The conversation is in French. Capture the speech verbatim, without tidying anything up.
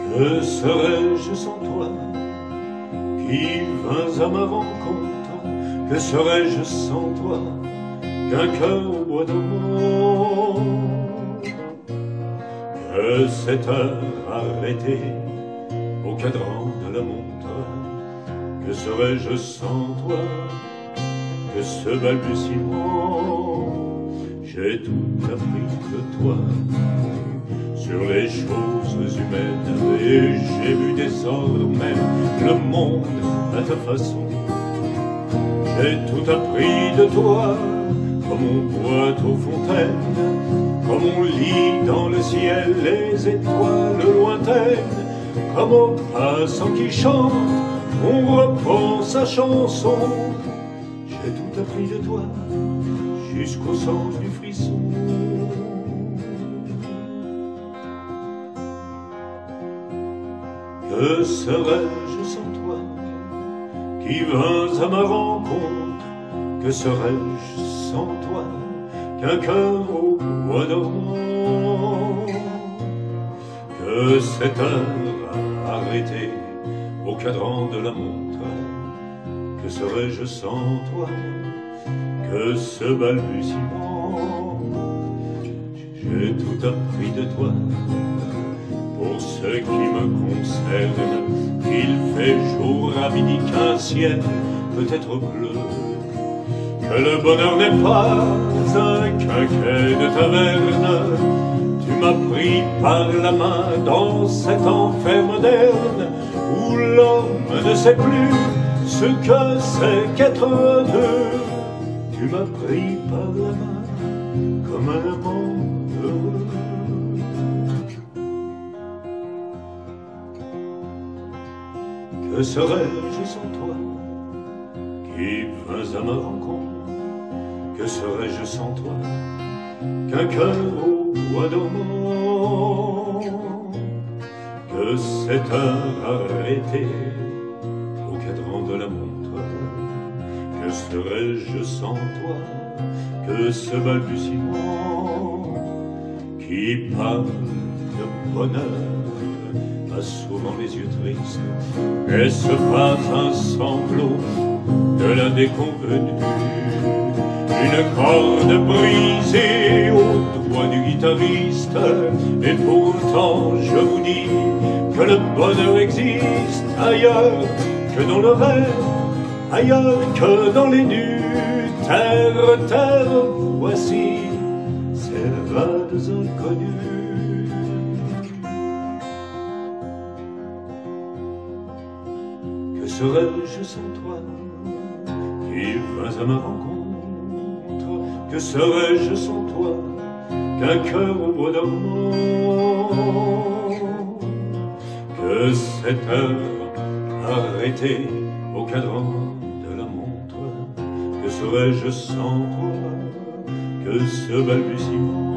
Que serais-je sans toi qui vins à ma rencontre? Que serais-je sans toi qu'un cœur au bois dormant? Que cette heure arrêtée au cadran de la montre? Que serais-je sans toi que ce balbutiement? J'ai tout appris de toi sur les choses humaines, et j'ai vu désormais le monde à ta façon. J'ai tout appris de toi, comme on boit aux fontaines, comme on lit dans le ciel les étoiles lointaines, comme au passant qui chante, on reprend sa chanson. J'ai tout appris de toi, jusqu'au sens du frisson. Que serais-je sans toi qui vins à ma rencontre? Que serais-je sans toi qu'un cœur au bois dormant? Que cette heure arrêtée au cadran de la montre? Que serais-je sans toi que ce balbutiement? J'ai tout appris de toi pour ce qui me concerne. Il fait jour à midi qu'un ciel peut-être bleu, que le bonheur n'est pas un quinquet de taverne. Tu m'as pris par la main dans cet enfer moderne où l'homme ne sait plus ce que c'est qu'être deux. Tu m'as pris par la main comme un amant heureux. Que serais-je sans toi qui vins à ma rencontre? Que serais-je sans toi qu'un cœur au bois dormant? Que cette heure arrêtée au cadran de la montre? Que serais-je sans toi que ce balbutiement qui parle de bonheur a souvent les yeux tristes? Est-ce pas un sanglot de l'un des convenus? Une corde brisée au doigt du guitariste? Et pourtant je vous dis que le bonheur existe ailleurs que dans le rêve, ailleurs que dans les nues. Terre, terre, voici ces rades inconnues. Que serais-je sans toi qui vins à ma rencontre? Que serais-je sans toi qu'un cœur au bois dormant? Que cette heure arrêtée au cadran de la montre? Que serais-je sans toi que ce balbutiement?